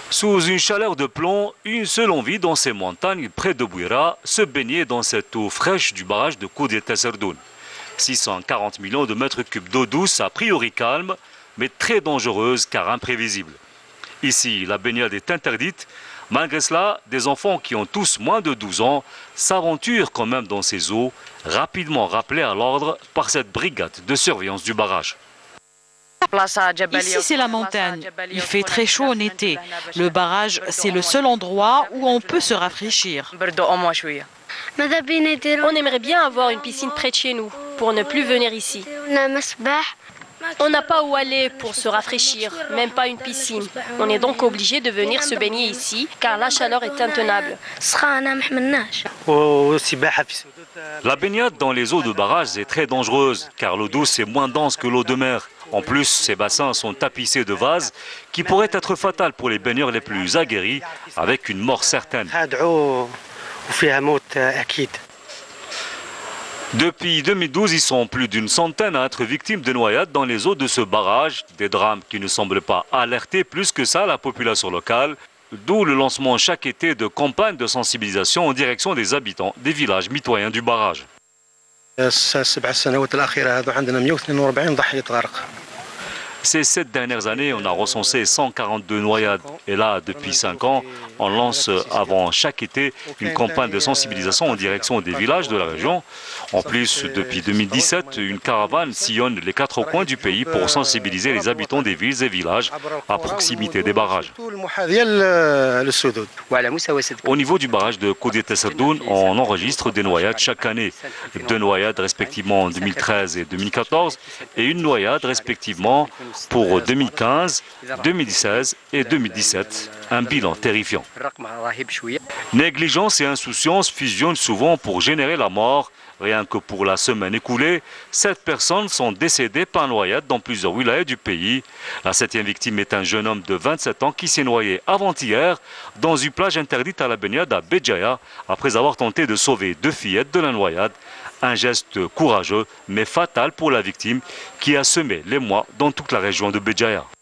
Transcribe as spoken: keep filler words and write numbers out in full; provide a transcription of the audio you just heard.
Sous une chaleur de plomb, une seule envie dans ces montagnes près de Bouira, se baigner dans cette eau fraîche du barrage de Koudia Tesserdoun. six cent quarante millions de mètres cubes d'eau douce, a priori calme, mais très dangereuse car imprévisible. Ici, la baignade est interdite. Malgré cela, des enfants qui ont tous moins de douze ans s'aventurent quand même dans ces eaux, rapidement rappelés à l'ordre par cette brigade de surveillance du barrage. Ici, c'est la montagne. Il fait très chaud en été. Le barrage, c'est le seul endroit où on peut se rafraîchir. On aimerait bien avoir une piscine près de chez nous, pour ne plus venir ici. On n'a pas où aller pour se rafraîchir, même pas une piscine. On est donc obligé de venir se baigner ici, car la chaleur est intenable. La baignade dans les eaux de barrage est très dangereuse, car l'eau douce est moins dense que l'eau de mer. En plus, ces bassins sont tapissés de vases qui pourraient être fatals pour les baigneurs les plus aguerris, avec une mort certaine. Depuis deux mille douze, ils sont plus d'une centaine à être victimes de noyades dans les eaux de ce barrage, des drames qui ne semblent pas alerter plus que ça la population locale, d'où le lancement chaque été de campagnes de sensibilisation en direction des habitants des villages mitoyens du barrage. Ces sept dernières années, on a recensé cent quarante-deux noyades. Et là, depuis cinq ans, on lance avant chaque été une campagne de sensibilisation en direction des villages de la région. En plus, depuis deux mille dix-sept, une caravane sillonne les quatre coins du pays pour sensibiliser les habitants des villes et villages à proximité des barrages. Au niveau du barrage de Koudia Tesserdoun, on enregistre des noyades chaque année. Deux noyades respectivement en deux mille treize et deux mille quatorze et une noyade respectivement pour deux mille quinze, deux mille seize et deux mille dix-sept, un bilan terrifiant. Négligence et insouciance fusionnent souvent pour générer la mort. Rien que pour la semaine écoulée, sept personnes sont décédées par noyade dans plusieurs wilayas du pays. La septième victime est un jeune homme de vingt-sept ans qui s'est noyé avant-hier dans une plage interdite à la baignade à Béjaïa après avoir tenté de sauver deux fillettes de la noyade. Un geste courageux mais fatal pour la victime qui a semé l'émoi dans toute la région de Béjaïa.